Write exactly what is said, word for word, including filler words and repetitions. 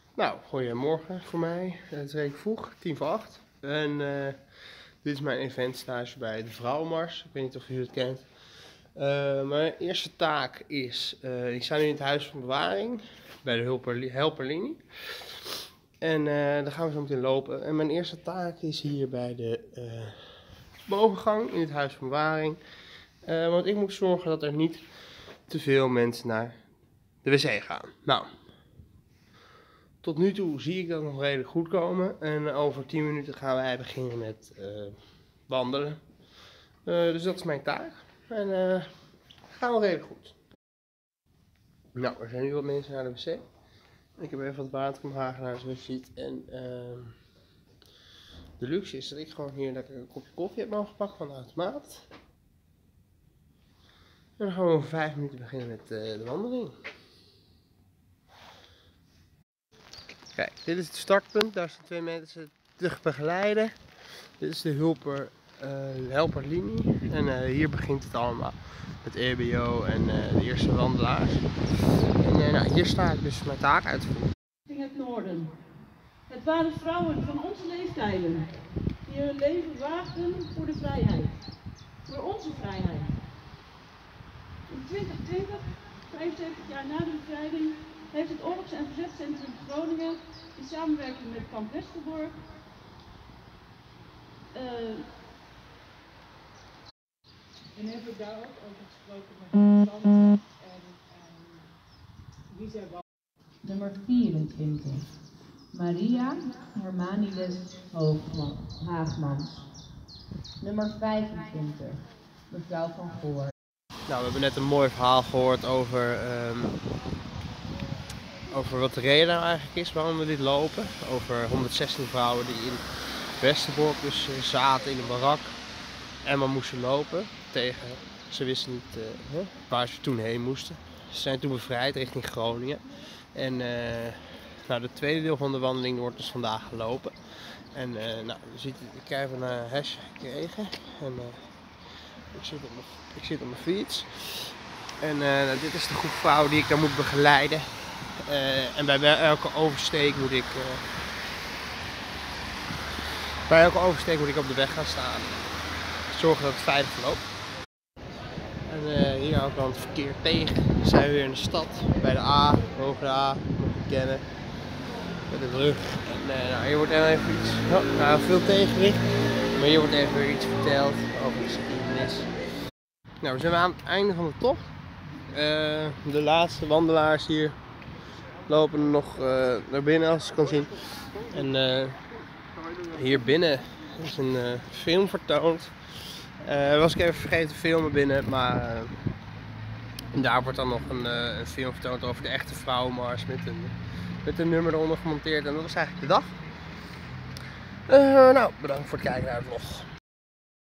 Nou, goedemorgen voor mij. Het is redelijk vroeg, tien voor acht. En uh, dit is mijn eventstage bij de Vrouwenmars. Ik weet niet of u het kent. Uh, mijn eerste taak is, uh, ik sta nu in het huis van bewaring bij de helper, helperlinie. En uh, daar gaan we zo meteen lopen. En mijn eerste taak is hier bij de uh, bovengang in het huis van bewaring. Uh, want ik moet zorgen dat er niet te veel mensen naar de wc gaan. Nou. Tot nu toe zie ik dat nog redelijk goed komen en over tien minuten gaan wij beginnen met uh, wandelen. Uh, dus dat is mijn taak en uh, gaat wel redelijk goed. Nou, er zijn nu wat mensen naar de wc. Ik heb even wat water om Hagenaar zoals je ziet. En uh, de luxe is dat ik gewoon hier lekker een kopje koffie heb mogen pakken van de automaat. En dan gaan we over vijf minuten beginnen met uh, de wandeling. Kijk, dit is het startpunt, daar staan twee mensen te begeleiden. Dit is de hulper, uh, helperlinie en uh, hier begint het allemaal met E B O en uh, de eerste wandelaars. En uh, nou, hier sta ik dus mijn taak uit te voeren. In het noorden. Het waren vrouwen van onze leeftijden die hun leven waagden voor de vrijheid, voor onze vrijheid. In twintig twintig, vijfenzeventig jaar na de bevrijding, heeft het Oorlogs- en Verzetscentrum Groningen in samenwerking met Kamp Westerbork uh, en hebben daar ook over gesproken met de klanten en um, wie zij was. Nummer vierentwintig. Maria Hermanides Haagmans. Nummer vijfentwintig. Mevrouw van Goor. Nou, we hebben net een mooi verhaal gehoord over, um, over wat de reden nou eigenlijk is waarom we dit lopen. Over honderdzestien vrouwen die in Westerbork dus uh, zaten in een barak en maar moesten lopen tegen, ze wisten niet uh, huh, waar ze toen heen moesten. Ze zijn toen bevrijd richting Groningen. En uh, nou, het tweede deel van de wandeling wordt dus vandaag gelopen. En uh, nou, je ziet, ik heb een uh, hash gekregen. En, uh, ik, zit op mijn, ik zit op mijn fiets. En uh, nou, dit is de groep vrouwen die ik dan moet begeleiden. Uh, en bij elke oversteek moet ik... Uh, bij elke oversteek moet ik op de weg gaan staan. Zorgen dat het veilig verloopt. En uh, hier hou ik dan het verkeer tegen. We zijn weer in de stad, bij de A, boven de A, moet je kennen. Met de brug. En uh, nou, hier wordt even iets, oh, nou, veel tegenwicht. Maar hier wordt even weer iets verteld over de geschiedenis. Nou, we zijn aan het einde van de tocht. Uh, de laatste wandelaars hier lopen nog uh, naar binnen, als je kan zien. En uh, hier binnen is een uh, film vertoond. Uh, was ik even vergeten te filmen binnen, maar uh, en daar wordt dan nog een, uh, een film vertoond over de echte Vrouwenmars met een, met een nummer eronder gemonteerd en dat was eigenlijk de dag. Uh, nou, bedankt voor het kijken naar de vlog.